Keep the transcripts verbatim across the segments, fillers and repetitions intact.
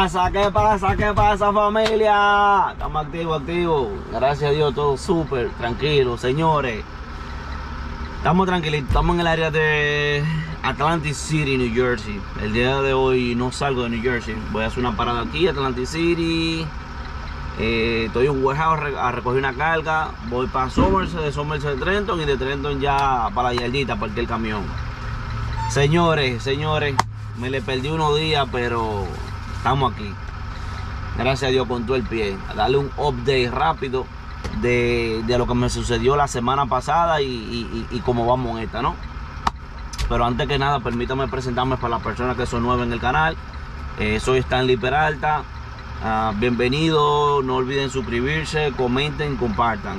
pasa? ¿Qué pasa? ¿Qué pasa, familia? Estamos activos, activos. Gracias a Dios, todo súper tranquilo, señores. Estamos tranquilitos, estamos en el área de Atlantic City, New Jersey. El día de hoy no salgo de New Jersey. Voy a hacer una parada aquí, Atlantic City. Eh, estoy en un warehouse a recoger una carga. Voy para Somerset, de Somerset de Trenton y de Trenton ya para la yardita, parqué el camión. Señores, señores, me le perdí unos días, pero estamos aquí. Gracias a Dios con todo el pie. A darle un update rápido de, de lo que me sucedió la semana pasada y, y, y, y cómo vamos en esta, ¿no? Pero antes que nada, permítame presentarme para las personas que son nuevas en el canal. Eh, soy Stanley Peralta. Uh, bienvenido, no olviden suscribirse, comenten, compartan.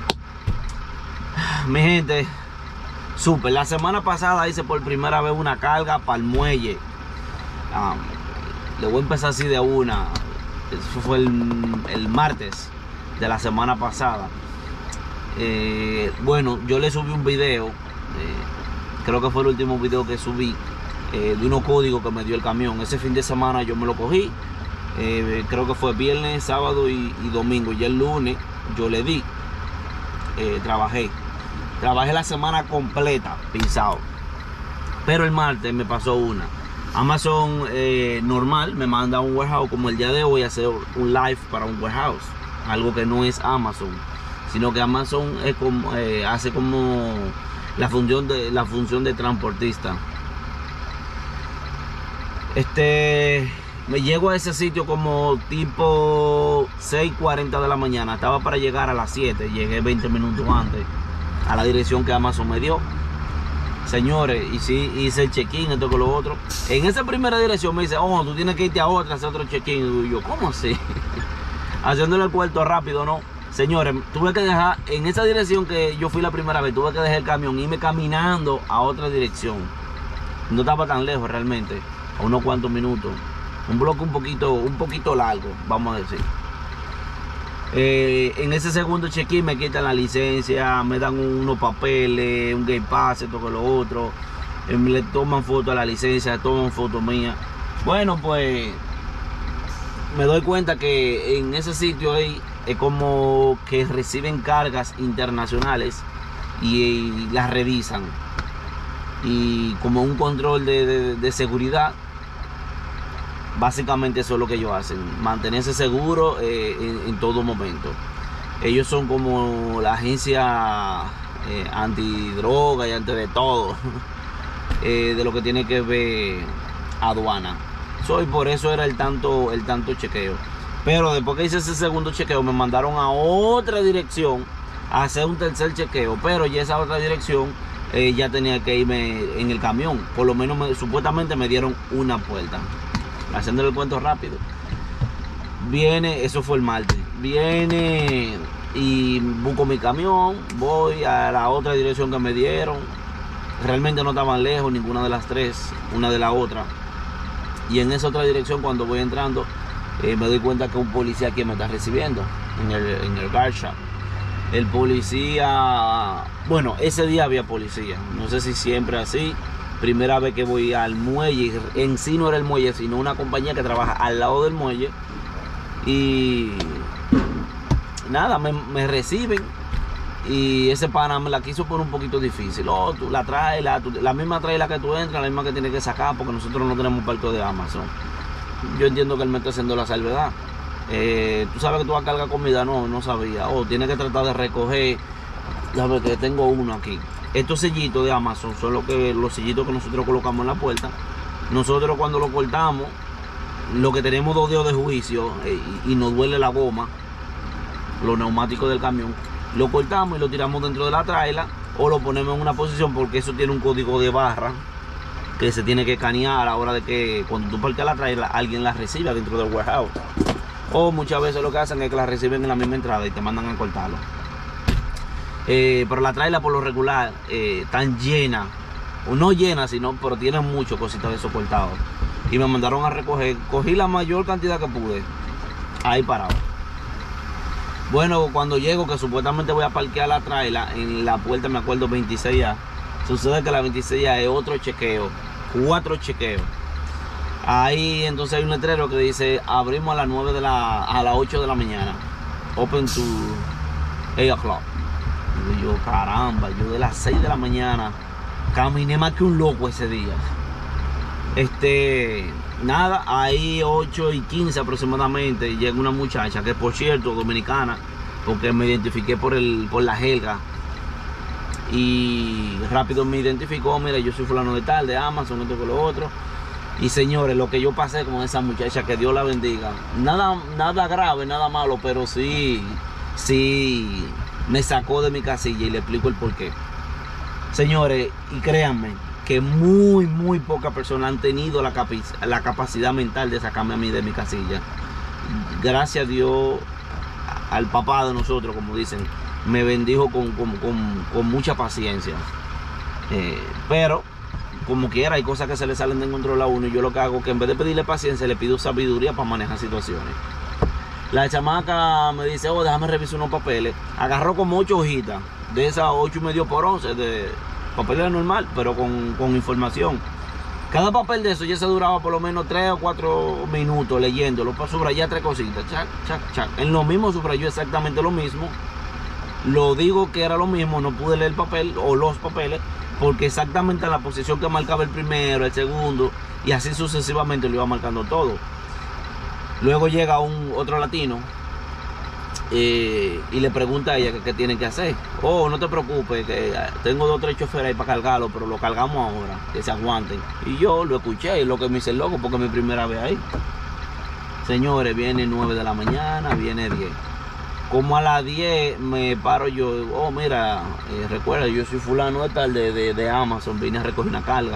Mi gente, super. La semana pasada hice por primera vez una carga para el muelle. Um, le voy a empezar así de una. Eso fue el, el martes de la semana pasada. Eh, bueno, yo le subí un video. Eh, creo que fue el último video que subí. Eh, de unos códigos que me dio el camión. Ese fin de semana yo me lo cogí. Eh, creo que fue viernes, sábado y, y domingo. Y el lunes yo le di. Eh, trabajé. Trabajé la semana completa, pisado. Pero el martes me pasó una. Amazon eh, normal me manda un warehouse como el día de hoy a hacer un live para un warehouse. Algo que no es Amazon, sino que Amazon es como, eh, hace como la función de la función de transportista. Este, me llego a ese sitio como tipo seis cuarenta de la mañana. Estaba para llegar a las siete. Llegué veinte minutos antes a la dirección que Amazon me dio. Señores, y sí, hice el check-in, esto con lo otro. En esa primera dirección me dice, oh, tú tienes que irte a otra, hacer otro check-in. Y yo, ¿cómo así? Haciéndole el cuarto rápido, ¿no? Señores, tuve que dejar, en esa dirección que yo fui la primera vez, tuve que dejar el camión y irme caminando a otra dirección. No estaba tan lejos realmente, a unos cuantos minutos. Un bloque un poquito, un poquito largo, vamos a decir. Eh, en ese segundo check-in me quitan la licencia, me dan unos papeles, un gate pass, esto con lo otro. Eh, le toman foto a la licencia, toman foto mía. Bueno, pues me doy cuenta que en ese sitio ahí es como que reciben cargas internacionales y, y las revisan. Y como un control de, de, de seguridad. Básicamente eso es lo que ellos hacen, mantenerse seguro eh, en, en todo momento. Ellos son como la agencia eh, antidroga y antes de todo, eh, de lo que tiene que ver aduana. So, y por eso era el tanto, el tanto chequeo. Pero después que hice ese segundo chequeo me mandaron a otra dirección a hacer un tercer chequeo. Pero ya esa otra dirección eh, ya tenía que irme en el camión. Por lo menos me, supuestamente me dieron una puerta. Haciéndole el cuento rápido. Viene, eso fue el martes. Viene y busco mi camión. Voy a la otra dirección que me dieron. Realmente no estaban lejos ninguna de las tres, una de la otra. Y en esa otra dirección, cuando voy entrando, eh, me doy cuenta que un policía aquí me está recibiendo en el, en el car shop. El policía, bueno, ese día había policía. No sé si siempre así. Primera vez que voy al muelle, en sí no era el muelle, sino una compañía que trabaja al lado del muelle. Y nada, me, me reciben. Y ese pana me la quiso poner un poquito difícil. Oh, tú la traes, la, tú, la misma traila que tú entras, la misma que tienes que sacar, porque nosotros no tenemos parque de Amazon. Yo entiendo que él me está haciendo la salvedad. Eh, tú sabes que tú vas a cargar comida, no, no sabía. Oh, tienes que tratar de recoger. Ya ves que tengo uno aquí. Estos sellitos de Amazon son los, que, los sellitos que nosotros colocamos en la puerta. Nosotros cuando lo cortamos, lo que tenemos dos dedos de juicio eh, y, y nos duele la goma, los neumáticos del camión, lo cortamos y lo tiramos dentro de la traila o lo ponemos en una posición, porque eso tiene un código de barra que se tiene que escanear a la hora de que cuando tú parques la traila, alguien la reciba dentro del warehouse. O muchas veces lo que hacen es que la reciben en la misma entrada y te mandan a cortarlo. Eh, pero la traila por lo regular eh, tan llena, o no llena, sino, pero tiene mucho cositas de eso cortado. Y me mandaron a recoger, cogí la mayor cantidad que pude, ahí parado. Bueno, cuando llego, que supuestamente voy a parquear la traila en la puerta, me acuerdo veintiséis A, sucede que la veintiséis A es otro chequeo, cuatro chequeos. Ahí entonces hay un letrero que dice abrimos a las nueve de la a las ocho de la mañana. Open to eight o'clock. Y yo, caramba, yo de las seis de la mañana caminé más que un loco ese día. Este, nada, ahí ocho y quince aproximadamente llega una muchacha que, por cierto, dominicana, porque me identifiqué por el por la jerga. Y rápido me identificó, mira, yo soy fulano de tal, de Amazon, esto con lo otro. Y señores, lo que yo pasé con esa muchacha, que Dios la bendiga, nada, nada grave, nada malo, pero sí, sí me sacó de mi casilla y le explico el porqué. Señores, y créanme que muy, muy pocas personas han tenido la, capi la capacidad mental de sacarme a mí de mi casilla. Gracias a Dios, al papá de nosotros, como dicen, me bendijo con, con, con, con mucha paciencia. Eh, pero como quiera, hay cosas que se le salen de control a uno, y yo lo que hago es que en vez de pedirle paciencia, le pido sabiduría para manejar situaciones. La chamaca me dice, oh, déjame revisar unos papeles. Agarró como ocho hojitas, de esas ocho y medio por once, de papeles normal, pero con, con información. Cada papel de eso ya se duraba por lo menos tres o cuatro minutos leyéndolo, para subrayar tres cositas, chac, chac, chac. En lo mismo subrayó exactamente lo mismo. Lo digo que era lo mismo, no pude leer el papel o los papeles, porque exactamente en la posición que marcaba el primero, el segundo, y así sucesivamente lo iba marcando todo. Luego llega un otro latino eh, y le pregunta a ella qué tiene que hacer. Oh, no te preocupes, que tengo dos o tres choferes ahí para cargarlo, pero lo cargamos ahora, que se aguanten. Y yo lo escuché, y lo que me hice el loco, porque es mi primera vez ahí. Señores, viene nueve de la mañana, viene diez. Como a las diez me paro yo, oh mira, eh, recuerda, yo soy fulano de tal de, de, de Amazon, vine a recoger una carga.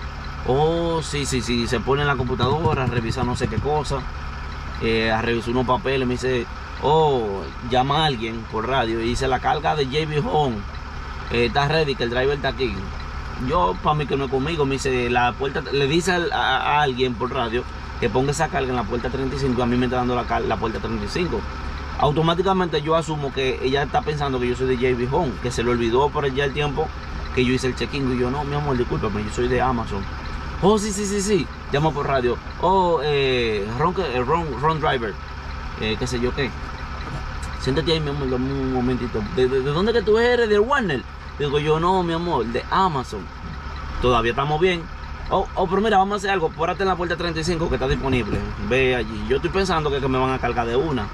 Oh, sí, sí, sí, se pone en la computadora, revisa no sé qué cosa, eh, a revisar unos papeles, me dice, oh, llama a alguien por radio y dice, la carga de J B Home eh, está ready, que el driver está aquí. Yo, para mí que no es conmigo, me dice, la puerta, le dice a, a, a alguien por radio que ponga esa carga en la puerta treinta y cinco, a mí me está dando la, la puerta treinta y cinco. Automáticamente yo asumo que ella está pensando que yo soy de J B Home, que se le olvidó por ya el tiempo que yo hice el check-in. Y yo, no, mi amor, discúlpame, yo soy de Amazon. Oh, sí, sí, sí, sí. Llamo por radio. Oh, eh, Ron, eh, Ron, Ron Driver. Eh, qué sé yo qué. Siéntate ahí, mi amor, dame un momentito. ¿De, de, de dónde que tú eres? ¿De Warner? Digo yo, no, mi amor, de Amazon. Todavía estamos bien. Oh, oh, pero mira, vamos a hacer algo. Pórate en la puerta treinta y cinco que está disponible. Ve allí. Yo estoy pensando que, que me van a cargar de una.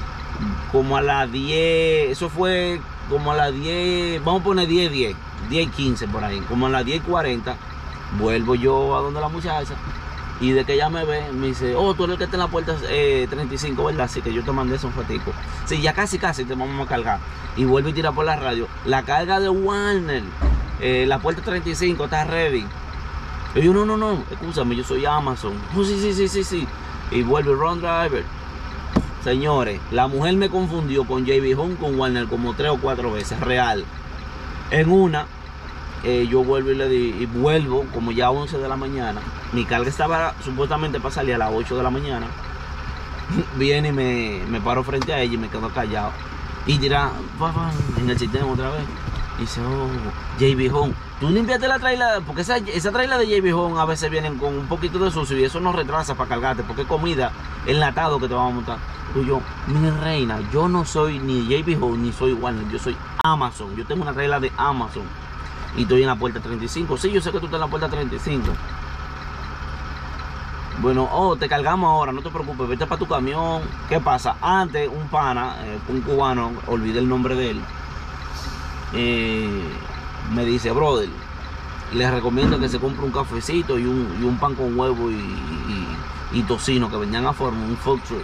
Como a las diez, eso fue como a las diez, vamos a poner diez, diez, diez y quince por ahí. Como a las diez y cuarenta, vuelvo yo a donde la muchacha, y de que ella me ve, me dice, oh, tú eres el que está en la puerta eh, treinta y cinco, ¿verdad? Así que yo te mandé eso un fatico. Sí, ya casi, casi te vamos a cargar. Y vuelvo y tira por la radio, la carga de Warner, eh, la puerta treinta y cinco está ready. Y yo, no, no, no, escúchame, yo soy Amazon. Oh, sí, sí, sí, sí, sí. Y vuelve Ron Driver. Señores, la mujer me confundió con J B Home, con Warner como tres o cuatro veces, real. En una, eh, yo vuelvo y le di, y vuelvo como ya a once de la mañana. Mi carga estaba supuestamente para salir a las ocho de la mañana. Viene y me, me paro frente a ella y me quedo callado. Y dirá, en el sistema otra vez. Y dice, oh, J B Home, tú limpiaste la traila, porque esa, esa traila de J B Home a veces vienen con un poquito de sucio y eso nos retrasa para cargarte, porque es comida, enlatado que te vamos a montar. Y yo, mi reina, yo no soy ni J B Home ni soy Warner, yo soy Amazon. Yo tengo una traila de Amazon y estoy en la puerta treinta y cinco. Sí, yo sé que tú estás en la puerta treinta y cinco. Bueno, oh, te cargamos ahora, no te preocupes, vete para tu camión. ¿Qué pasa? Antes, un pana, eh, un cubano, olvidé el nombre de él, eh, me dice, brother, les recomiendo que se compre un cafecito y un, y un pan con huevo y, y, y tocino, que venían a forma, un food truck.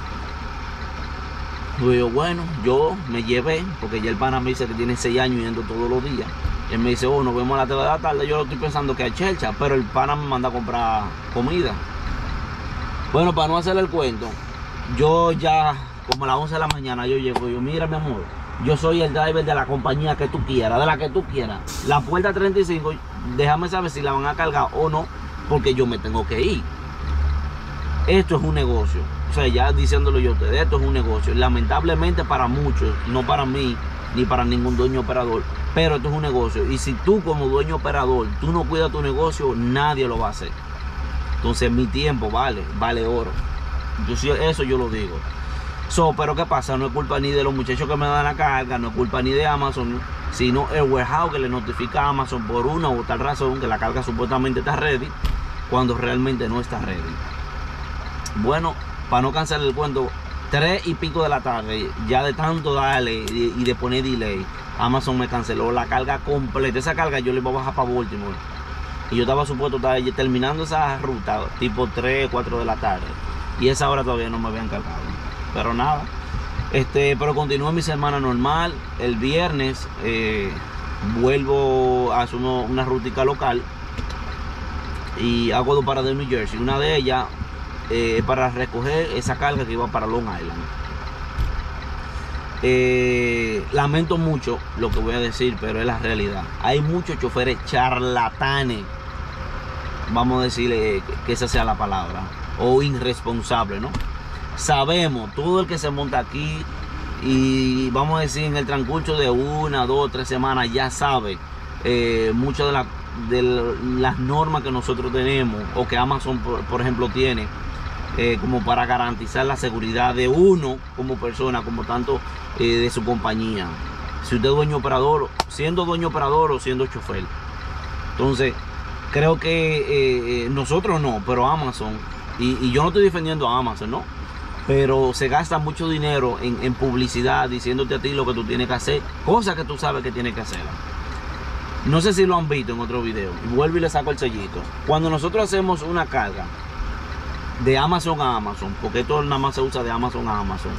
Y yo, bueno, yo me llevé, porque ya el pana me dice que tiene seis años yendo todos los días. Y él me dice, oh, nos vemos a las tres de la tarde. Yo lo estoy pensando que hay chelcha, pero el pana me manda a comprar comida. Bueno, para no hacerle el cuento, yo ya, como a las once de la mañana, yo llego y yo, mira, mi amor, yo soy el driver de la compañía que tú quieras, de la que tú quieras. La puerta treinta y cinco, déjame saber si la van a cargar o no, porque yo me tengo que ir. Esto es un negocio. O sea, ya diciéndolo yo a ustedes, esto es un negocio. Lamentablemente para muchos, no para mí, ni para ningún dueño operador, pero esto es un negocio. Y si tú como dueño operador, tú no cuidas tu negocio, nadie lo va a hacer. Entonces mi tiempo vale, vale oro. Yo, eso yo lo digo. So, pero ¿qué pasa? No es culpa ni de los muchachos que me dan la carga, no es culpa ni de Amazon, sino el warehouse que le notifica a Amazon por una u tal razón que la carga supuestamente está ready, cuando realmente no está ready. Bueno, para no cansar el cuento, tres y pico de la tarde, ya de tanto darle y, y de poner delay, Amazon me canceló la carga completa. Esa carga yo le iba a bajar para Baltimore. Y yo estaba supuesto estar terminando esa ruta tipo tres, cuatro de la tarde. Y esa hora todavía no me habían cargado. Pero nada. Este, pero continué mi semana normal. El viernes eh, vuelvo a hacer uno, una rutica local. Y hago dos paradas de New Jersey. Una de ellas es eh, para recoger esa carga que iba para Long Island. Eh, lamento mucho lo que voy a decir, pero es la realidad. Hay muchos choferes charlatanes, vamos a decirle que esa sea la palabra, o irresponsables, ¿no? Sabemos, todo el que se monta aquí y vamos a decir en el transcurso de una, dos, tres semanas ya sabe eh, muchas de, la, de las normas que nosotros tenemos o que Amazon, por, por ejemplo, tiene. Eh, como para garantizar la seguridad de uno como persona, como tanto eh, de su compañía. Si usted es dueño operador, siendo dueño operador o siendo chofer. Entonces, creo que eh, nosotros no, pero Amazon, y, y yo no estoy defendiendo a Amazon, ¿no? Pero se gasta mucho dinero en, en publicidad diciéndote a ti lo que tú tienes que hacer, cosas que tú sabes que tienes que hacer. No sé si lo han visto en otro video, y vuelvo y le saco el sellito. Cuando nosotros hacemos una carga de Amazon a Amazon, porque esto nada más se usa de Amazon a Amazon,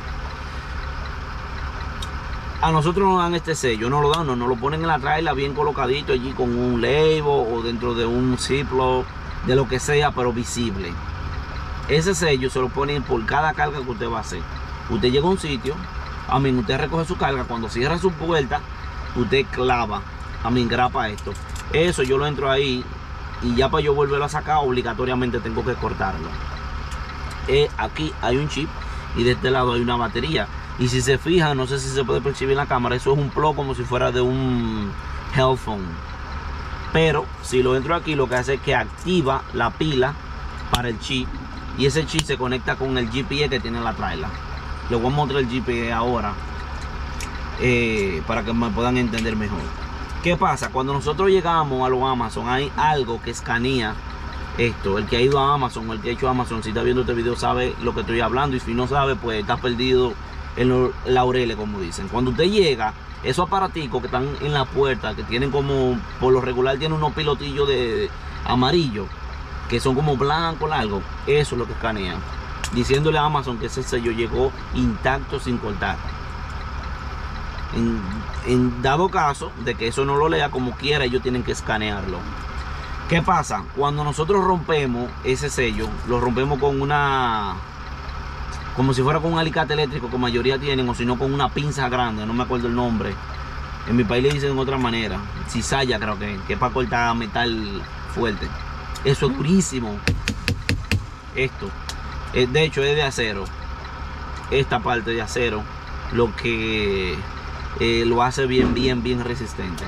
a nosotros nos dan este sello, no lo dan, no, nos lo ponen en la trailer bien colocadito allí con un label o dentro de un Ziploc, de lo que sea, pero visible. Ese sello se lo ponen por cada carga que usted va a hacer. Usted llega a un sitio, a mí usted recoge su carga, cuando cierra su puerta, usted clava, a mí grapa esto. Eso yo lo entro ahí y ya para yo volverlo a sacar, obligatoriamente tengo que cortarlo. Eh, aquí hay un chip y de este lado hay una batería, y si se fijan, no sé si se puede percibir en la cámara, eso es un plug como si fuera de un headphone, pero si lo entro aquí, lo que hace es que activa la pila para el chip, y ese chip se conecta con el G P S que tiene la trailer. Les voy a mostrar el G P S ahora eh, para que me puedan entender mejor. ¿Qué pasa? Cuando nosotros llegamos a los Amazon, hay algo que escanea esto. El que ha ido a Amazon, el que ha hecho Amazon, si está viendo este video sabe lo que estoy hablando, y si no sabe, pues está perdido en los laureles, como dicen. Cuando usted llega, esos aparaticos que están en la puerta, que tienen como, por lo regular tienen unos pilotillos de, de amarillo, que son como blancos largos, eso es lo que escanean, diciéndole a Amazon que ese sello llegó intacto, sin cortar. En, en dado caso de que eso no lo lea, como quiera, ellos tienen que escanearlo. ¿Qué pasa? Cuando nosotros rompemos ese sello, lo rompemos con una, como si fuera con un alicate eléctrico que mayoría tienen, o si no con una pinza grande, no me acuerdo el nombre. En mi país le dicen de otra manera, cizalla creo que, que es para cortar metal fuerte. Eso es durísimo. Esto, de hecho, es de acero. Esta parte de acero, lo que eh, lo hace bien, bien, bien resistente.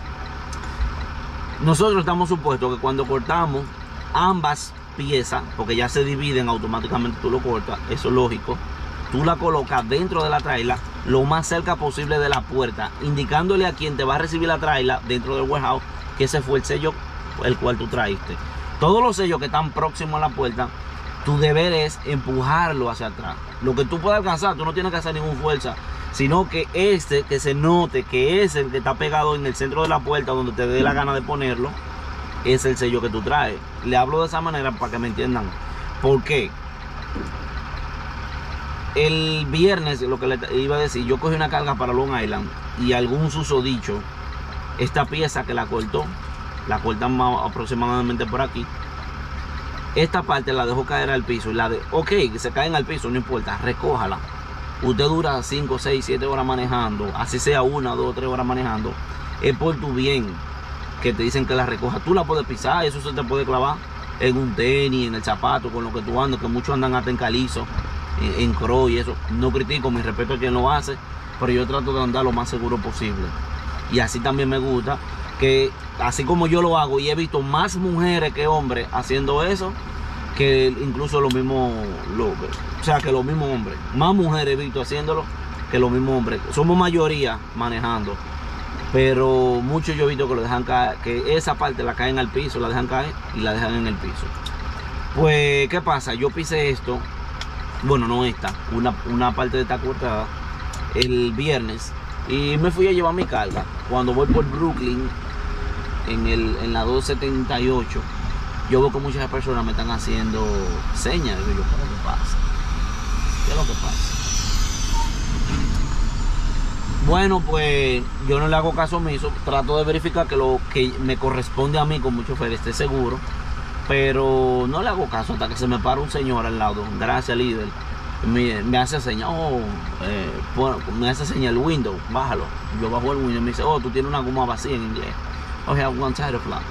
Nosotros estamos supuestos que cuando cortamos ambas piezas, porque ya se dividen automáticamente, tú lo cortas, eso es lógico, tú la colocas dentro de la trailer lo más cerca posible de la puerta, indicándole a quien te va a recibir la trailer dentro del warehouse que ese fue el sello el cual tú traíste. Todos los sellos que están próximos a la puerta, tu deber es empujarlo hacia atrás. Lo que tú puedas alcanzar, tú no tienes que hacer ninguna fuerza, sino que este, que se note que es el que está pegado en el centro de la puerta, donde te dé la gana de ponerlo, es el sello que tú traes. Le hablo de esa manera para que me entiendan. ¿Por qué? El viernes, lo que le iba a decir, yo cogí una carga para Long Island y algún susodicho, esta pieza que la cortó, la cortan más aproximadamente por aquí, esta parte la dejó caer al piso y la de, ok, que se caen al piso, no importa, recójala. Usted dura cinco, seis, siete horas manejando, así sea una, dos, tres horas manejando, es por tu bien que te dicen que la recoja. Tú la puedes pisar, eso se te puede clavar en un tenis, en el zapato, con lo que tú andas, que muchos andan hasta en calizo, en, en cross y eso. No critico, mi respeto a quien lo hace, pero yo trato de andar lo más seguro posible. Y así también me gusta que, así como yo lo hago y he visto más mujeres que hombres haciendo eso, que incluso los mismos, lo, o sea, que los mismos hombres. Más mujeres he visto haciéndolo que los mismos hombres. Somos mayoría manejando, pero muchos yo he visto que lo dejan caer, que esa parte la caen al piso, la dejan caer y la dejan en el piso. Pues, ¿qué pasa? Yo pisé esto, bueno, no esta, una, una parte de esta cortada el viernes y me fui a llevar mi carga. Cuando voy por Brooklyn, en, el, en la doscientos setenta y ocho, yo veo que muchas personas me están haciendo señas. Y yo, ¿qué es lo que pasa? ¿Qué es lo que pasa? Bueno, pues yo no le hago caso omiso, trato de verificar que lo que me corresponde a mí como chofer esté seguro, pero no le hago caso hasta que se me para un señor al lado. Gracias, líder. Me, me hace señal, oh, eh, bueno, me hace señal el window, bájalo. Yo bajo el window y me dice, oh, tú tienes una goma vacía en inglés. Oh, I have one tire flat.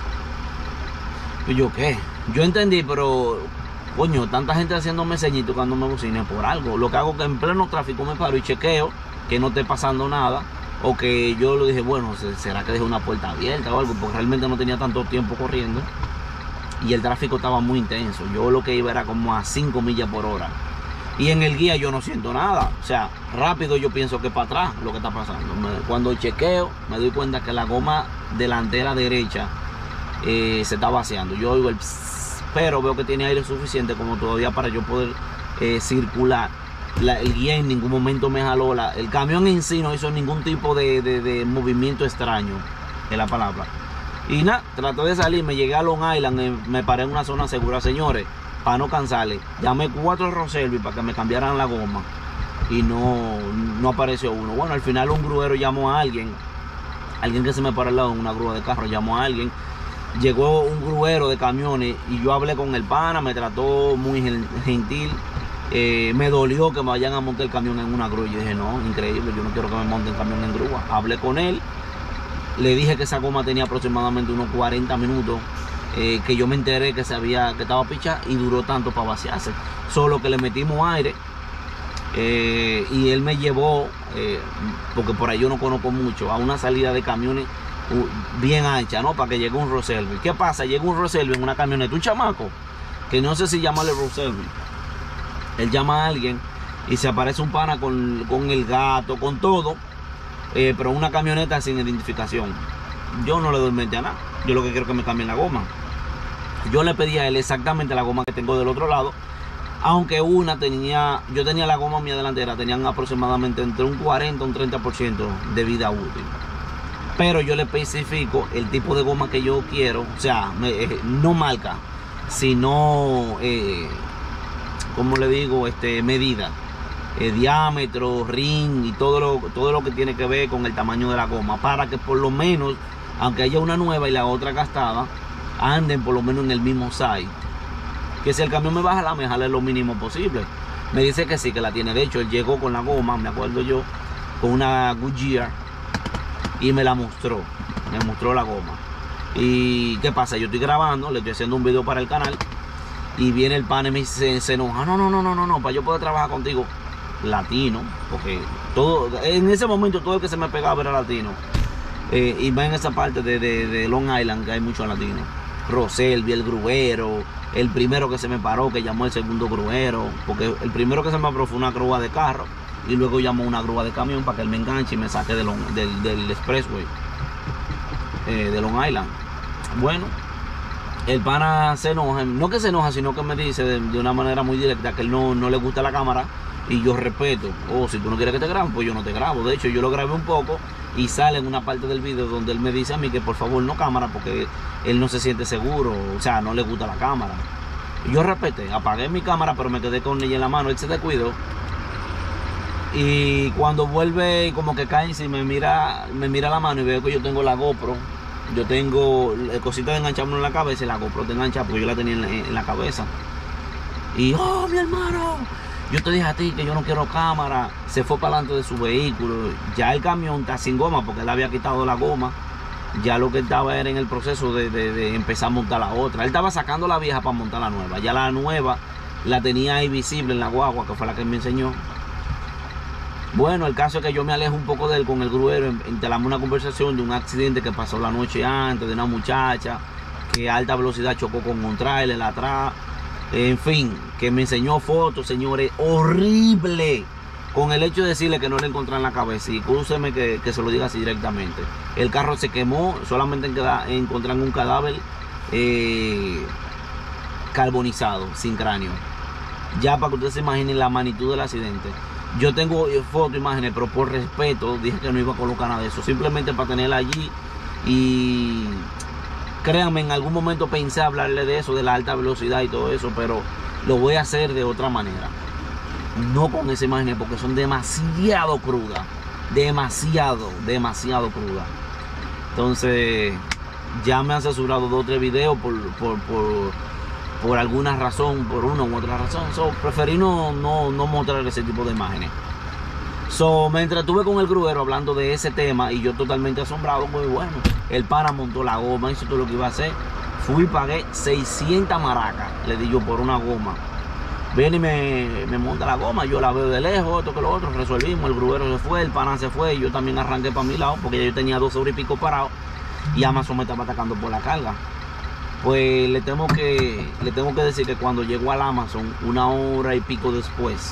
Y yo, ¿qué? Yo entendí, pero, coño, tanta gente haciéndome señitos cuando me bocine por algo. Lo que hago es que en pleno tráfico me paro y chequeo que no esté pasando nada, o que yo lo dije, bueno, será que dejé una puerta abierta o algo, porque realmente no tenía tanto tiempo corriendo y el tráfico estaba muy intenso. Yo lo que iba era como a cinco millas por hora y en el guía yo no siento nada, o sea, rápido yo pienso que para atrás lo que está pasando. Cuando chequeo me doy cuenta que la goma delantera derecha eh, se está vaciando. Yo oigo el pss, pero veo que tiene aire suficiente como todavía para yo poder eh, circular. La, el guía en ningún momento me jaló, la, el camión en sí no hizo ningún tipo de, de, de movimiento extraño, es la palabra. Y nada, traté de salir, me llegué a Long Island, eh, me paré en una zona segura. Señores, para no cansarle, llamé cuatro Roselvi para que me cambiaran la goma y no, no apareció uno. Bueno, al final un gruero llamó a alguien, alguien que se me paró al lado en una grúa de carro, llamó a alguien. Llegó un gruero de camiones y yo hablé con el pana, me trató muy gentil. Eh, me dolió que me vayan a montar el camión en una grúa. Yo dije, no, increíble, yo no quiero que me monten el camión en grúa. Hablé con él, le dije que esa goma tenía aproximadamente unos cuarenta minutos, eh, que yo me enteré que, se había, que estaba pichada y duró tanto para vaciarse. Solo que le metimos aire eh, y él me llevó, eh, porque por ahí yo no conozco mucho, a una salida de camiones uh, bien ancha, ¿no? Para que llegue un Roselvi. ¿Qué pasa? Llega un Roselvi en una camioneta, un chamaco, que no sé si llamarle Roselvi. Él llama a alguien y se aparece un pana con, con el gato, con todo, eh, pero una camioneta sin identificación. Yo no le doy mente a nada. Yo lo que quiero es que me cambien la goma. Yo le pedí a él exactamente la goma que tengo del otro lado, aunque una tenía, yo tenía la goma mía delantera, tenían aproximadamente entre un cuarenta y un treinta por ciento de vida útil. Pero yo le especifico el tipo de goma que yo quiero, o sea, me, eh, no marca, sino... Eh, como le digo, este, medida, eh, diámetro, ring y todo lo, todo lo que tiene que ver con el tamaño de la goma, para que por lo menos, aunque haya una nueva y la otra gastada, anden por lo menos en el mismo size. Que si el camión me baja la, me jale lo mínimo posible. Me dice que sí, que la tiene. De hecho, él llegó con la goma, me acuerdo yo, con una Goodyear y me la mostró, me mostró la goma. Y ¿qué pasa? Yo estoy grabando, le estoy haciendo un video para el canal. Y viene el pana y me dice, se enoja, no, no, no, no, no, no, para yo poder trabajar contigo, latino, porque todo, en ese momento todo el que se me pegaba era latino. Eh, y va en esa parte de, de, de Long Island que hay muchos latinos. Roselvi, el gruero, el primero que se me paró, que llamó el segundo gruero, porque el primero que se me paró fue una grúa de carro, y luego llamó una grúa de camión para que él me enganche y me saque de Long, del, del expressway, eh, de Long Island. Bueno. El pana se enoja, no que se enoja, sino que me dice de, de una manera muy directa que él no, no le gusta la cámara y yo respeto. O oh, si tú no quieres que te graben, pues yo no te grabo. De hecho, yo lo grabé un poco y sale en una parte del video donde él me dice a mí que por favor no cámara porque él no se siente seguro, o sea, no le gusta la cámara. Y yo respeté, apagué mi cámara, pero me quedé con ella en la mano, él se descuidó. Y cuando vuelve y como que cae y me mira, me mira la mano y veo que yo tengo la GoPro. Yo tengo el cosito de engancharme en la cabeza y la GoPro te engancha porque yo la tenía en la, en la cabeza. Y, oh, mi hermano, yo te dije a ti que yo no quiero cámara. Se fue para adelante de su vehículo. Ya el camión está sin goma porque él había quitado la goma. Ya lo que estaba era en el proceso de, de, de empezar a montar la otra. Él estaba sacando la vieja para montar la nueva. Ya la nueva la tenía ahí visible en la guagua, que fue la que me enseñó. Bueno, el caso es que yo me alejo un poco de él con el gruero, entablamos una conversación de un accidente que pasó la noche antes, de una muchacha que a alta velocidad chocó con un tráiler atrás En fin, que me enseñó fotos, señores, horrible. Con el hecho de decirle que no le encontraron la cabeza. Y escúcheme que, que se lo diga así directamente. El carro se quemó, solamente encontraron un cadáver eh, carbonizado, sin cráneo. Ya para que ustedes se imaginen la magnitud del accidente. Yo tengo fotos, imágenes, pero por respeto dije que no iba a colocar nada de eso. Simplemente para tenerla allí. Y créanme, en algún momento pensé hablarle de eso, de la alta velocidad y todo eso, pero lo voy a hacer de otra manera. No con esa imagen, porque son demasiado crudas. Demasiado, demasiado crudas. Entonces, ya me han censurado dos o tres videos por, por, por, por alguna razón, por una u otra razón. So, preferí no, no, no mostrar ese tipo de imágenes. So, me entretuve con el gruero hablando de ese tema y yo totalmente asombrado. Muy bueno, el pana montó la goma, hizo todo lo que iba a hacer. Fui y pagué seiscientas maracas, le di yo por una goma. Viene y me, me monta la goma, yo la veo de lejos, esto que lo otro, resolvimos, el gruero se fue, el pana se fue, y yo también arranqué para mi lado, porque yo tenía dos horas y pico parado, y Amazon me estaba atacando por la carga. Pues le tengo que, le tengo que decir que cuando llegó al Amazon, una hora y pico después,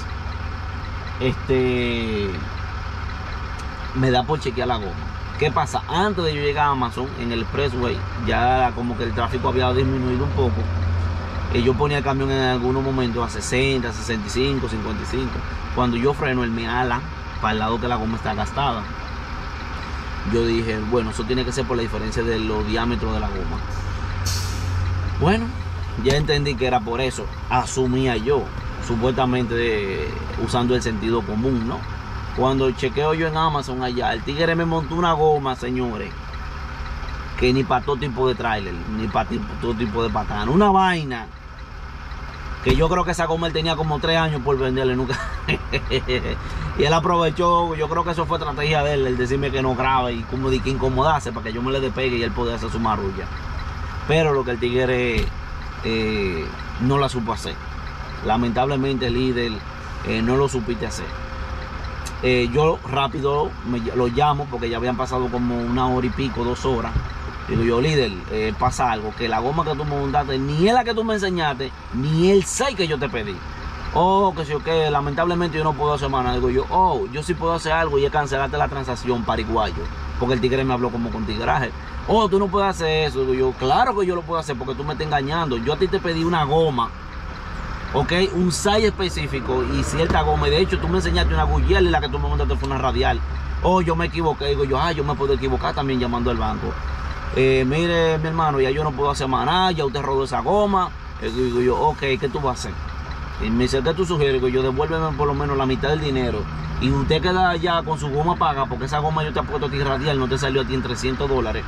este, me da por chequear la goma. ¿Qué pasa? Antes de yo llegar a Amazon, en el expressway, ya como que el tráfico había disminuido un poco. Y yo ponía el camión en algunos momentos a sesenta, sesenta y cinco, cincuenta y cinco. Cuando yo freno, él me ala para el lado que la goma está gastada. Yo dije, bueno, eso tiene que ser por la diferencia de los diámetros de la goma. Bueno, ya entendí que era por eso. Asumía yo, supuestamente de, usando el sentido común, ¿no? Cuando chequeo yo en Amazon allá, el tigre me montó una goma, señores, que ni para todo tipo de tráiler, ni para todo tipo de patana. Una vaina que yo creo que esa goma él tenía como tres años por venderle, nunca. Y él aprovechó, yo creo que eso fue estrategia de él, el decirme que no graba y como de que incomodase para que yo me le despegue y él podía hacer su marulla. Pero lo que el tigre eh, no la supo hacer. Lamentablemente el líder eh, no lo supiste hacer. Eh, yo rápido me, lo llamo porque ya habían pasado como una hora y pico, dos horas. Digo yo, líder, eh, pasa algo, que la goma que tú me montaste, ni es la que tú me enseñaste, ni el seis que yo te pedí. Oh, que sí o que, lamentablemente yo no puedo hacer más nada. Digo yo, oh, yo sí puedo hacer algo y es cancelarte la transacción pariguayo. Porque el tigre me habló como con tigraje. Oh, tú no puedes hacer eso. Digo yo, claro que yo lo puedo hacer porque tú me estás engañando. Yo a ti te pedí una goma, ok, un size específico y cierta goma. Y de hecho tú me enseñaste una Goodyear y la que tú me montaste fue una radial. Oh, yo me equivoqué. Digo yo, ah, yo me puedo equivocar también llamando al banco. Eh, mire, mi hermano, ya yo no puedo hacer más nada, ya usted rodó esa goma. Eh, digo yo, ok, ¿qué tú vas a hacer? Y me dice, ¿qué tú sugieres? Digo yo, devuélveme por lo menos la mitad del dinero. Y usted queda ya con su goma paga, porque esa goma yo te apuesto a ti radial, no te salió a ti en trescientos dólares.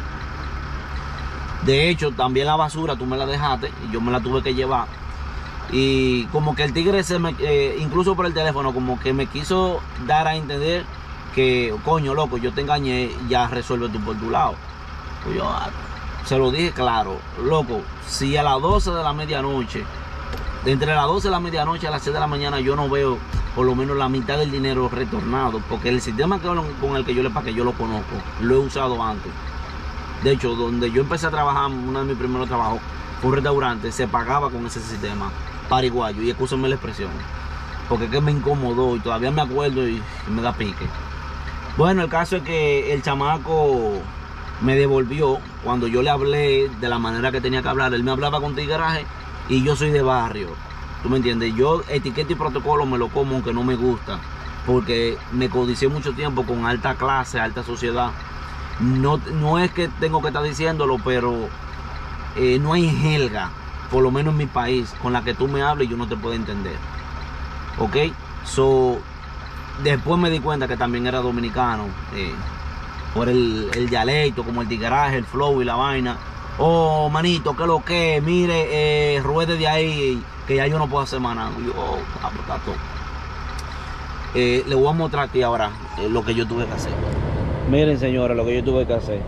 De hecho, también la basura tú me la dejaste y yo me la tuve que llevar. Y como que el tigre se me, eh, incluso por el teléfono, como que me quiso dar a entender que, coño, loco, yo te engañé, ya resuelve tú por tu lado. Pues yo ah, se lo dije claro, loco, si a las doce de la medianoche, de entre las doce de la medianoche a las seis de la mañana yo no veo por lo menos la mitad del dinero retornado, porque el sistema con el que yo le pagué yo lo conozco, lo he usado antes. De hecho, donde yo empecé a trabajar, uno de mis primeros trabajos, un restaurante, se pagaba con ese sistema pariguayo, y escúchame la expresión, porque es que me incomodó y todavía me acuerdo y, y me da pique. Bueno, el caso es que el chamaco me devolvió cuando yo le hablé de la manera que tenía que hablar. Él me hablaba con tigaraje y yo soy de barrio, ¿tú me entiendes? Yo etiqueta y protocolo me lo como aunque no me gusta, porque me codicié mucho tiempo con alta clase, alta sociedad. No, no es que tengo que estar diciéndolo, pero eh, no hay jerga, por lo menos en mi país, con la que tú me hables y yo no te puedo entender. Ok, so después me di cuenta que también era dominicano, eh, por el, el dialecto, como el tigaraje, el flow y la vaina. Oh, manito, que lo que, mire, eh, ruede de ahí, que ya yo no puedo hacer más nada. Yo, oh, tato. Eh, le voy a mostrar aquí ahora eh, lo que yo tuve que hacer. Miren, señores, lo que yo tuve que hacer.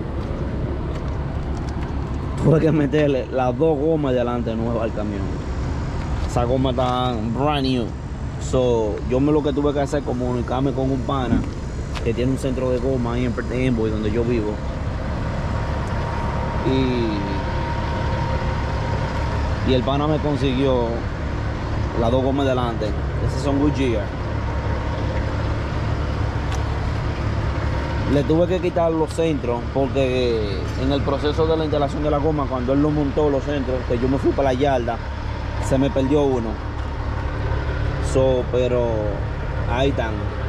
Tuve que meterle las dos gomas de adelante nuevas al camión. Esa goma está brand new. So, yo me lo que tuve que hacer es comunicarme con un pana que tiene un centro de goma ahí en Envoy, donde yo vivo. Y Y el pana me consiguió las dos gomas delante. Esas son Goodyear. Le tuve que quitar los centros porque en el proceso de la instalación de la goma, cuando él lo montó los centros, que yo me fui para la yarda, se me perdió uno. So, pero ahí están.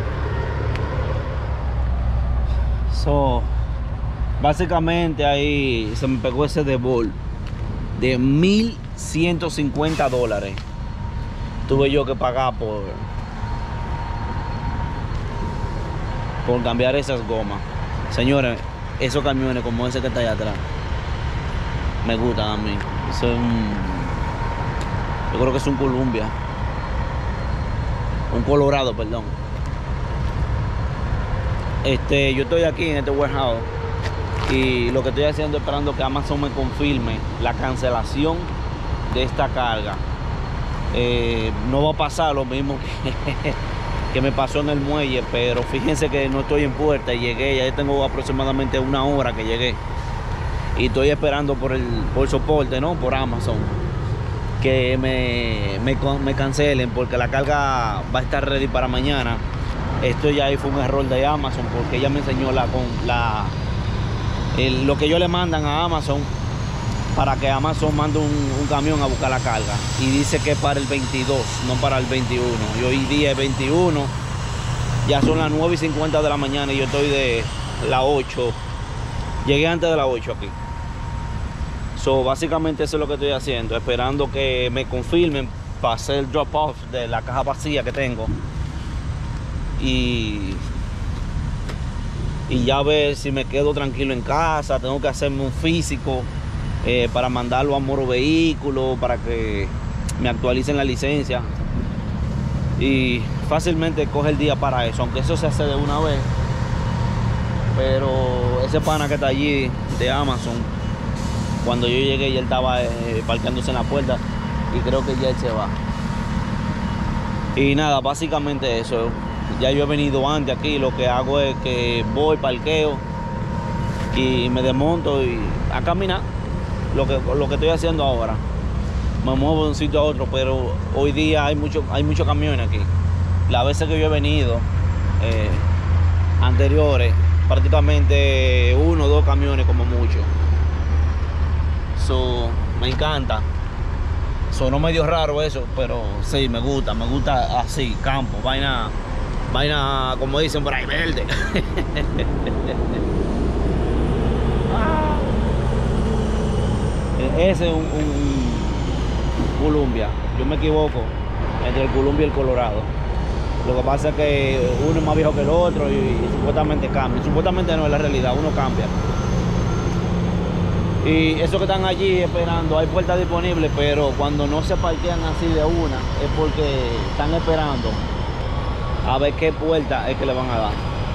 So, básicamente ahí se me pegó ese DeWalt de mil ciento cincuenta dólares. Tuve yo que pagar por por cambiar esas gomas. Señores, esos camiones como ese que está allá atrás me gustan a mí. Son, yo creo que es un Columbia, un Colorado, perdón. Este, yo estoy aquí en este warehouse y lo que estoy haciendo es esperando que Amazon me confirme la cancelación de esta carga. Eh, no va a pasar lo mismo que, que me pasó en el muelle, pero fíjense que no estoy en puerta y llegué, ya tengo aproximadamente una hora que llegué y estoy esperando por el por soporte, ¿no? Por Amazon, que me, me, me cancelen porque la carga va a estar ready para mañana. Esto ya ahí fue un error de Amazon porque ella me enseñó la, con la, el, lo que ellos le mandan a Amazon para que Amazon mande un, un camión a buscar la carga y dice que para el veintidós, no para el veintiuno, y hoy día es veintiuno, ya son las nueve y cincuenta de la mañana y yo estoy de las ocho, llegué antes de las ocho aquí. So, básicamente eso es lo que estoy haciendo, esperando que me confirmen para hacer el drop off de la caja vacía que tengo y y ya ver si me quedo tranquilo en casa. Tengo que hacerme un físico Eh, para mandarlo a Moro Vehículo para que me actualicen la licencia y fácilmente coge el día para eso, aunque eso se hace de una vez. Pero ese pana que está allí de Amazon, cuando yo llegué ya él estaba eh, parqueándose en la puerta y creo que ya él se va. Y nada, básicamente eso. Ya yo he venido antes aquí, lo que hago es que voy, parqueo y me desmonto y a caminar. Lo que, lo que estoy haciendo ahora, me muevo de un sitio a otro, pero hoy día hay mucho, hay muchos camiones aquí. Las veces que yo he venido eh, anteriores, prácticamente uno o dos camiones como mucho. So, me encanta. Sonó medio raro eso, pero sí, me gusta, me gusta así, campo, vaina, vaina como dicen por ahí, verde. Ese es un, un, un Columbia, yo me equivoco entre el Columbia y el Colorado. Lo que pasa es que uno es más viejo que el otro y, y supuestamente cambia. Supuestamente no es la realidad, uno cambia. Y esos que están allí esperando, hay puertas disponibles, pero cuando no se parquean así de una es porque están esperando a ver qué puerta es que le van a dar.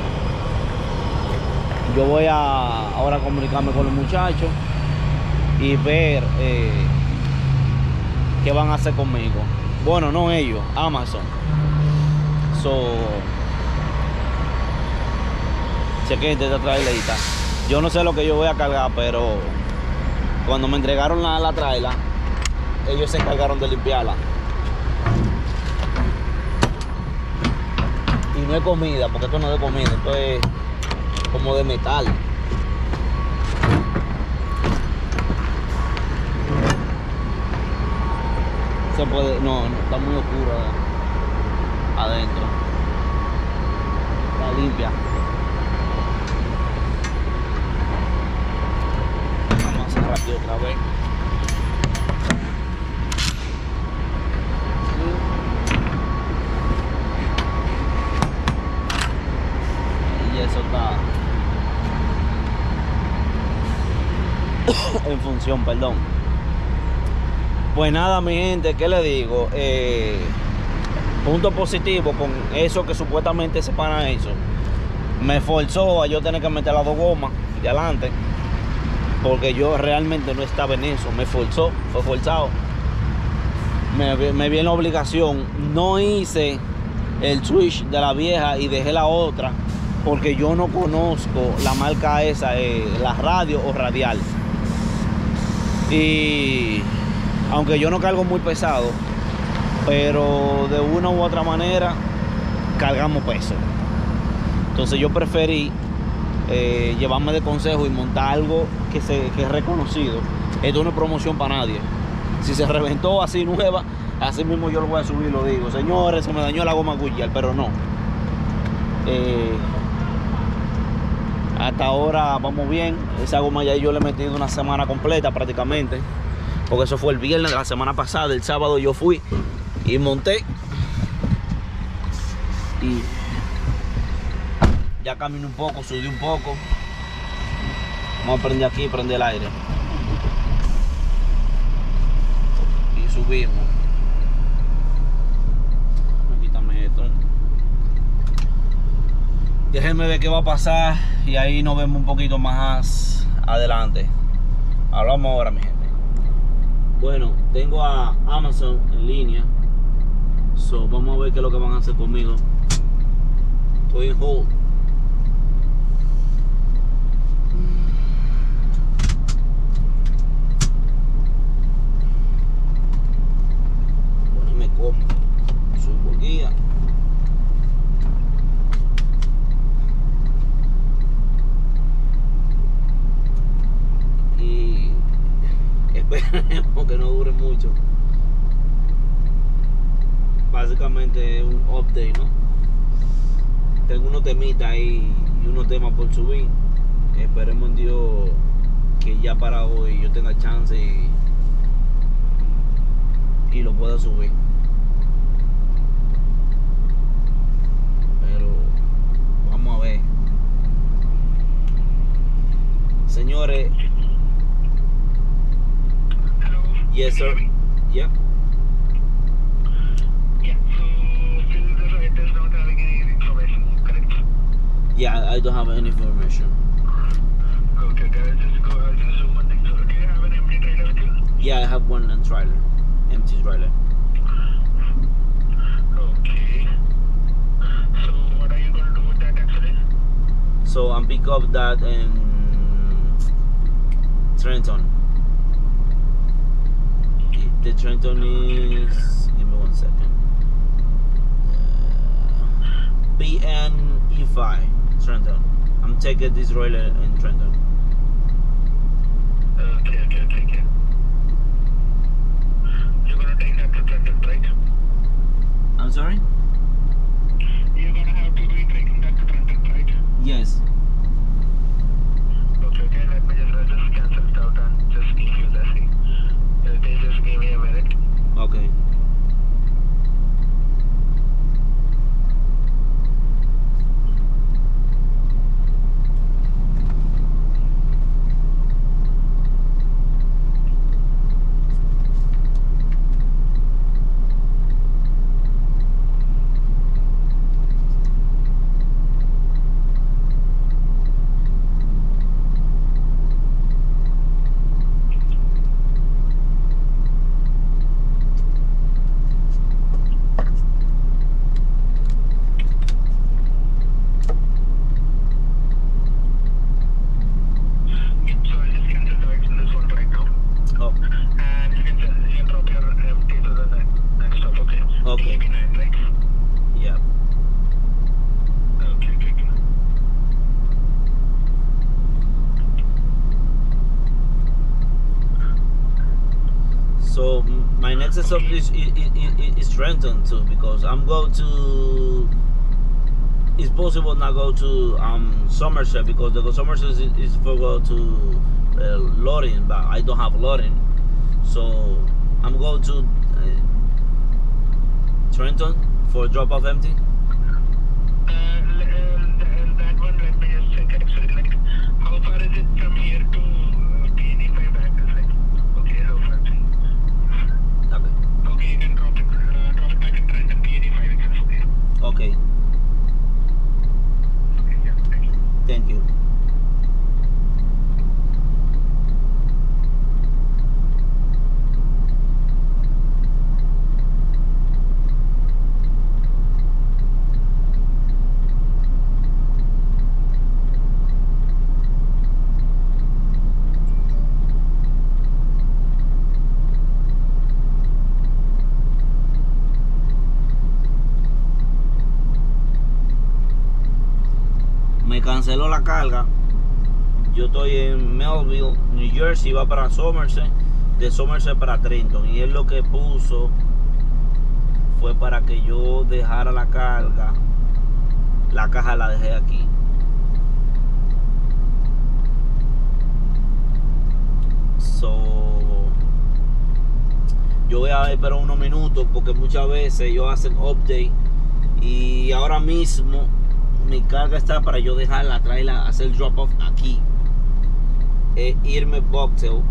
Yo voy a ahora a comunicarme con los muchachos y ver eh, qué van a hacer conmigo. Bueno, no ellos, Amazon. So, chequete esta trailerita. Yo no sé lo que yo voy a cargar, pero cuando me entregaron la, la trailer, ellos se encargaron de limpiarla. Y no es comida, porque esto no es de comida, esto es como de metal. Se puede, no, no, está muy oscuro adentro. Está limpia. Vamos a hacer rápido otra vez. Y eso está en función, perdón. Pues nada, mi gente, ¿qué le digo? Eh, punto positivo con eso que supuestamente se pana eso. Me forzó a yo tener que meter las dos gomas de adelante, porque yo realmente no estaba en eso. Me forzó, fue forzado. Me, me vi en la obligación. No hice el switch de la vieja y dejé la otra, porque yo no conozco la marca esa, eh, la radio o radial. Y aunque yo no cargo muy pesado, pero de una u otra manera cargamos peso. Entonces yo preferí eh, llevarme de consejo y montar algo que, se, que es reconocido. Esto no es promoción para nadie. Si se reventó así nueva, así mismo yo lo voy a subir y lo digo. Señores, se me dañó la goma Goodyear, pero no. Eh, hasta ahora vamos bien. Esa goma ya yo le he metido una semana completa prácticamente, porque eso fue el viernes de la semana pasada. El sábado yo fui y monté y ya caminé un poco, subí un poco. Vamos a prender aquí, prender el aire y subimos. Quítame esto. Déjenme ver qué va a pasar y ahí nos vemos un poquito más adelante. Hablamos ahora, mi gente. Bueno, tengo a Amazon en línea. So, vamos a ver qué es lo que van a hacer conmigo. Estoy en hold. Ponerme cómodo. Subo guía. Y esperemos que no dure mucho. Básicamente es un update, ¿no? Tengo unos temitas ahí y unos temas por subir. Esperemos en Dios que ya para hoy yo tenga chance y, y lo pueda subir. Pero vamos a ver. Señores. Hello. Yes, sir. Yeah. Yeah. So still the site is not having any information, correct? Yeah, I don't have any information. Okay, okay. I'll just go. I'll just zoom one thing. So do you have an empty trailer with you? Yeah, I have one in trailer, empty trailer. Okay. So what are you going to do with that actually? So I'm pick up that in Trenton. The Trenton is, give me one second. Uh, P N E five, Trenton. I'm taking this trailer in Trenton. Okay, okay, okay, okay. You're gonna take that to Trenton, right? I'm sorry? You're gonna have to be taking that to Trenton, right? Yes. Okay, okay. Let me just, I'll just cancel it out and just give you the thing. They just give me a minute. Okay. So my next stop is, is, is, is Trenton too, because I'm going to, it's possible not go to um, Somerset, because the Somerset is, is for go to uh, Loring, but I don't have Loring. So I'm going to uh, Trenton for drop off empty. Uh, l- uh, that one, let me just check actually. Like, how far is it from here to uh, P N E five back? Is like, okay, how far? Okay. Okay, you can drop it, uh, drop it back in Trenton, P N E five itself. Okay. Okay. Okay, yeah, thank you. Thank you. me canceló la carga. Yo estoy en Melville, New Jersey, va para Somerset, de Somerset para Trenton, y él lo que puso fue para que yo dejara la carga. La caja la dejé aquí. So, yo voy a esperar unos minutos porque muchas veces ellos hacen update y ahora mismo mi carga está para yo dejarla, traerla, hacer drop off aquí, e irme Bucktail.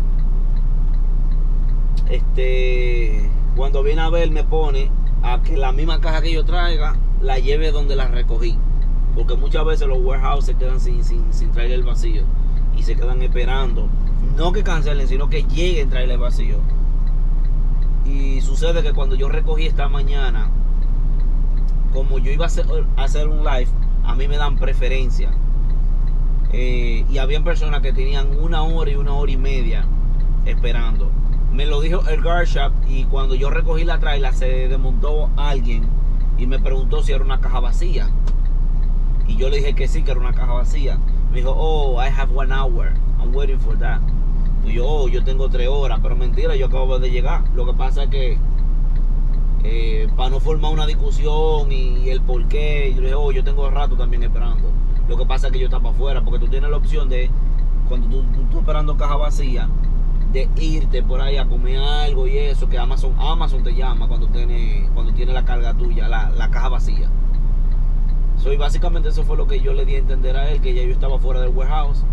Este, cuando viene a ver me pone a que la misma caja que yo traiga la lleve donde la recogí, porque muchas veces los warehouses se quedan sin, sin, sin traer el vacío y se quedan esperando, no que cancelen, sino que lleguen a traer el vacío. Y sucede que cuando yo recogí esta mañana, como yo iba a hacer, a hacer un live, a mí me dan preferencia, eh, y habían personas que tenían una hora y una hora y media esperando. Me lo dijo el guard shop, y cuando yo recogí la trailer se desmontó alguien y me preguntó si era una caja vacía, y yo le dije que sí, que era una caja vacía. Me dijo, oh, I have one hour, I'm waiting for that. Y yo, oh, yo tengo tres horas, pero mentira, yo acabo de llegar. Lo que pasa es que eh, para no formar una discusión y el por qué, yo le dije, oh, yo tengo rato también esperando. Lo que pasa es que yo estaba afuera, porque tú tienes la opción de, cuando tú, tú estás esperando caja vacía, de irte por ahí a comer algo y eso, que Amazon Amazon te llama cuando tiene, cuando tiene la carga tuya, la, la caja vacía. So, y básicamente eso fue lo que yo le di a entender a él, que ya yo estaba fuera del warehouse,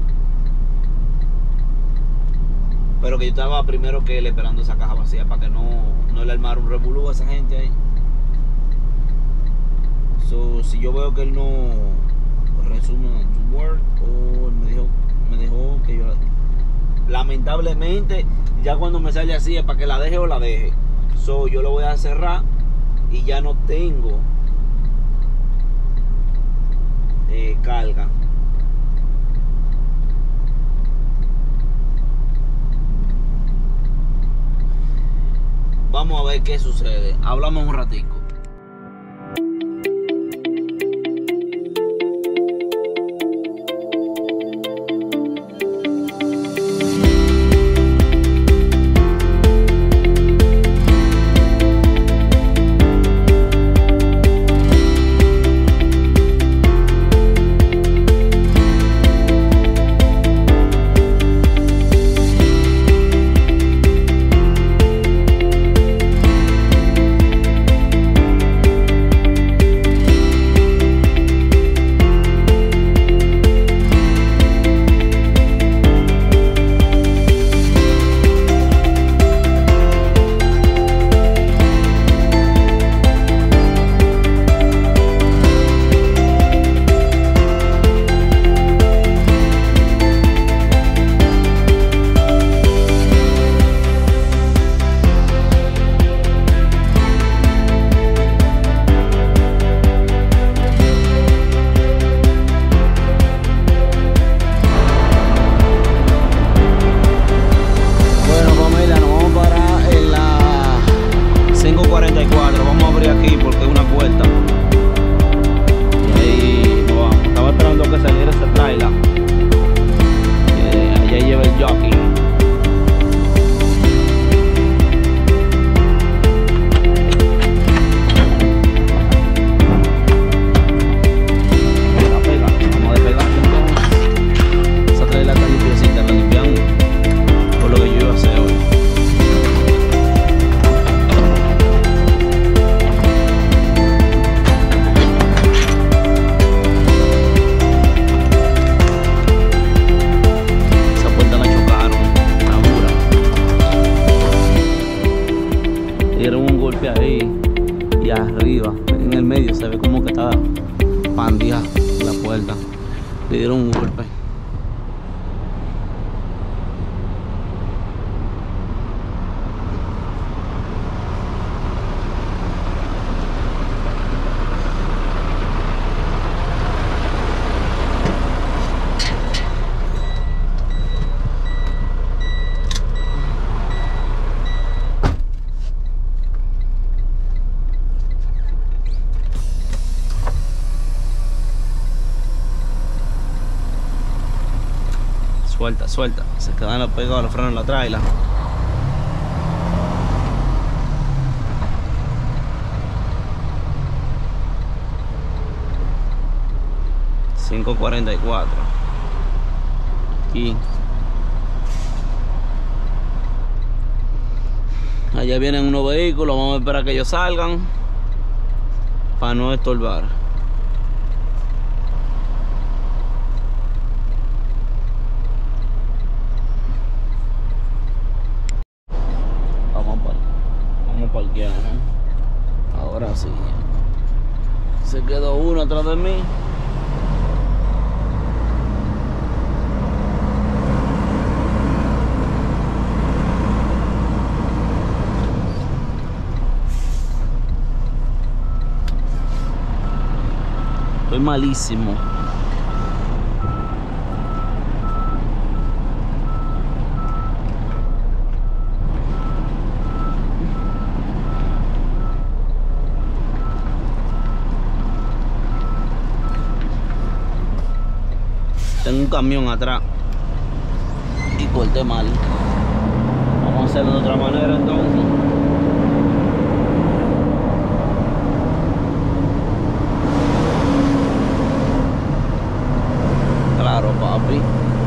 pero que yo estaba primero que él esperando esa caja vacía para que no, no le armara un revolú a esa gente ahí. So, si yo veo que él no resume to work, o me dijo, me dejó que yo, lamentablemente, ya cuando me sale así es para que la deje o la deje. So, yo lo voy a cerrar y ya no tengo eh, carga. Vamos a ver qué sucede. Hablamos un ratico. Le dieron un golpe. Suelta, suelta. Se quedan pegados los frenos en la traila. cinco cuarenta y cuatro. Aquí. Allá vienen unos vehículos. Vamos a esperar a que ellos salgan para no estorbar. Vamos a, vamos a parquear, ¿no? Ahora sí. Se quedó uno atrás de mí. Estoy malísimo. Tengo un camión atrás y corté mal. Vamos a hacerlo de otra manera entonces. Claro, papi.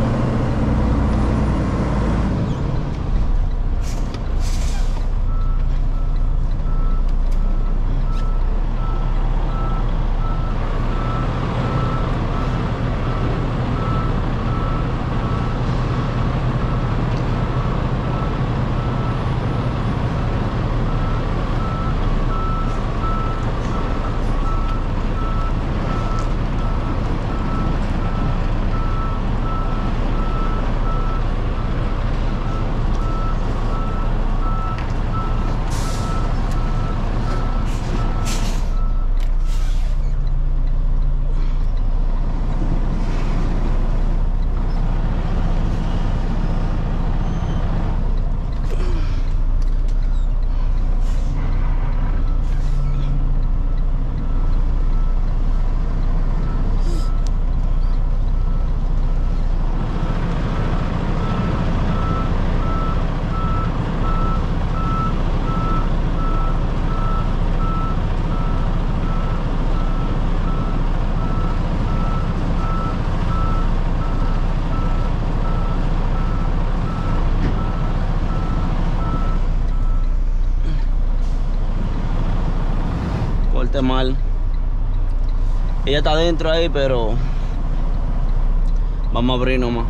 Mal. Ella está adentro ahí, pero vamos a abrir nomás.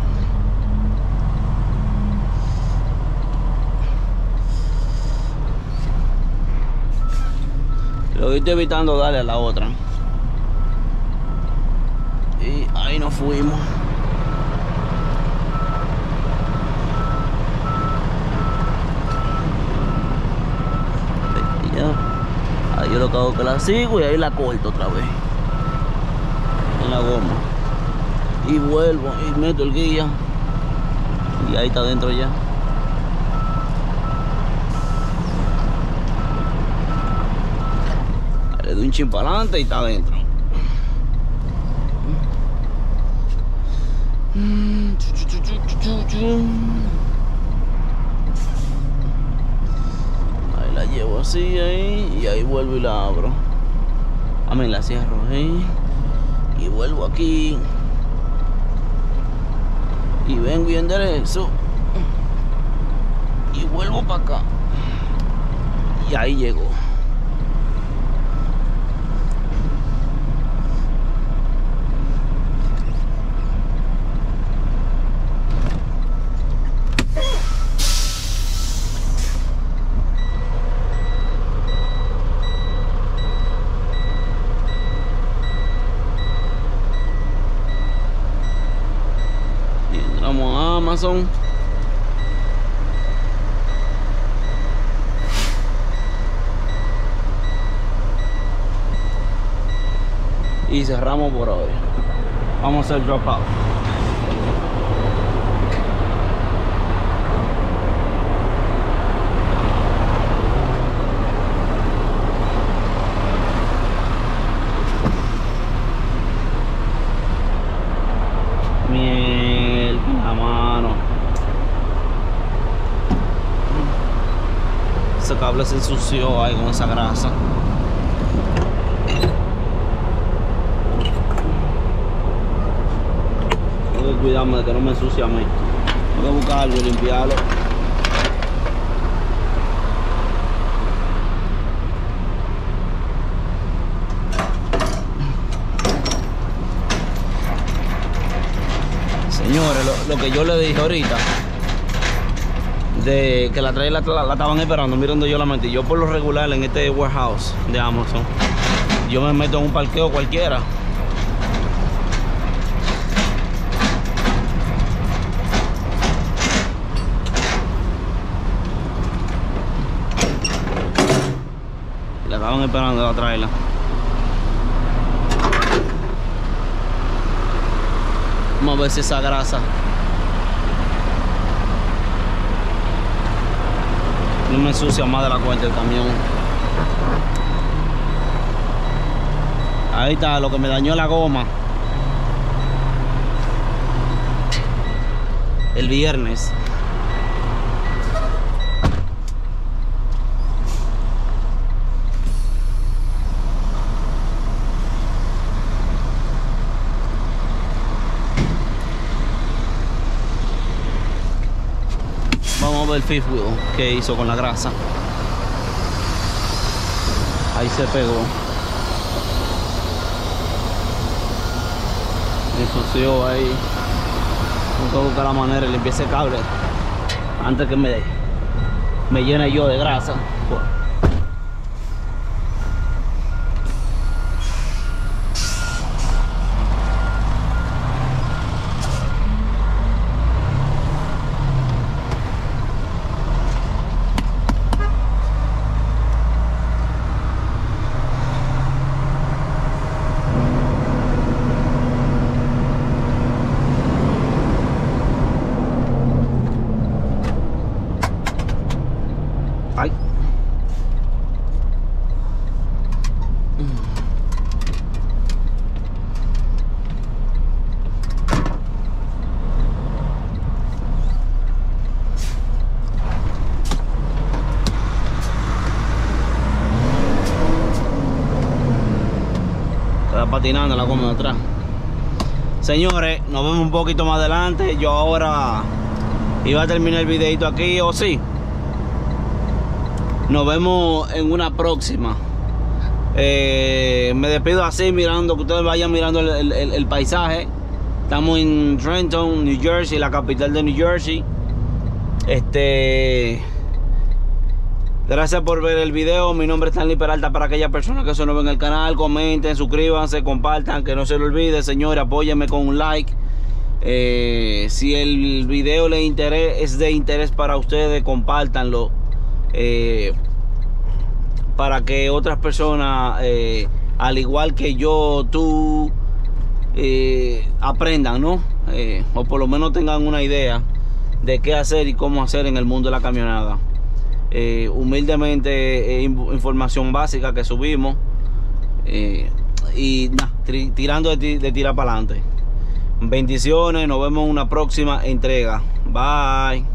Lo que estoy evitando darle a la otra. Y ahí nos fuimos. Yo lo que hago es que la sigo y ahí la corto otra vez en la goma y vuelvo y meto el guía y ahí está dentro ya. Le doy un chin para adelante y está adentro. La llevo así ahí y ahí vuelvo y la abro. A mí la cierro ahí y vuelvo aquí y vengo y enderezo y vuelvo para acá y ahí llego. Amazon. Y cerramos por hoy. Vamos a hacer drop out. la mano. Ese cable se ensució ahí con esa grasa. Tengo que cuidarme de que no me ensucie a mí. Tengo que buscar algo y limpiarlo. Señores, lo, lo que yo le dije ahorita, de que la trailer la, la, la estaban esperando, miren donde yo la metí. Yo por lo regular en este warehouse de Amazon, yo me meto en un parqueo cualquiera. La estaban esperando la trailer. Vamos a ver si esa grasa no me ensucia más de la cuenta el camión. Ahí está lo que me dañó la goma el viernes. Vamos a ver el fifth wheel que hizo con la grasa. Ahí se pegó. Me ensució ahí. Tengo que buscar la manera de limpiar ese cable antes que me, me llene yo de grasa. Ay. Está patinando la goma de atrás. Señores, nos vemos un poquito más adelante. Yo ahora iba a terminar el videito aquí, o sí. Nos vemos en una próxima. Eh, me despido así, mirando, que ustedes vayan mirando el, el, el paisaje. Estamos en Trenton, New Jersey, la capital de New Jersey. Este, gracias por ver el video. Mi nombre es Stanley Peralta. Para aquellas personas que se nos ven en el canal, comenten, suscríbanse, compartan, que no se lo olvide. Señores, apóyenme con un like. Eh, si el video les interesa, es de interés para ustedes, compártanlo. Eh, para que otras personas, eh, al igual que yo, tú, eh, aprendan, ¿no? Eh, o por lo menos tengan una idea de qué hacer y cómo hacer en el mundo de la camionada. Eh, humildemente, eh, información básica que subimos, eh, y nah, tirando de, de tirar para adelante. Bendiciones, nos vemos en una próxima entrega. Bye.